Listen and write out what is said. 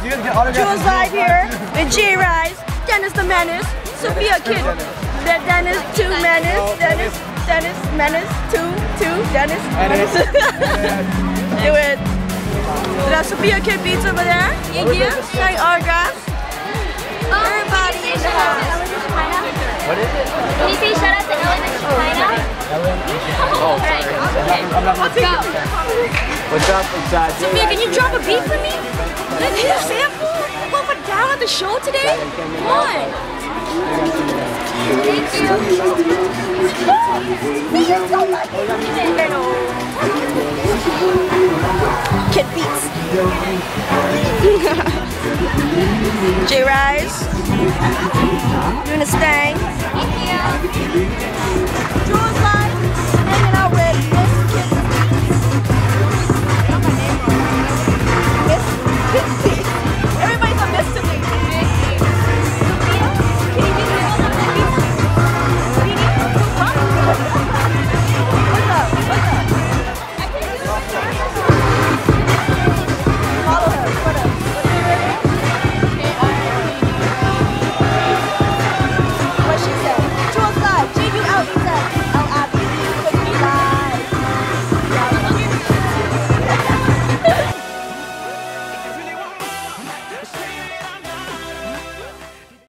Jules live here with J Rise, Dennis the Menace, Sophia Kid, Dennis 2 Menace, Dennis Menace 2 Dennis Menace. Do it. There's Sophia Kid Beats over there. Yeah, signing autographs. Everybody in the house. What is it? Can you say shout out to Ellen and China? Oh, sorry. Let's go. What's up, inside? Sophia, can you drop a beat for me? Let's hit a sample. Put it down at the show today. Come on. Thank you. Thank you so much. Kid Beats. J Rise. Doing his thing. Thank you. Jules live. Hanging out with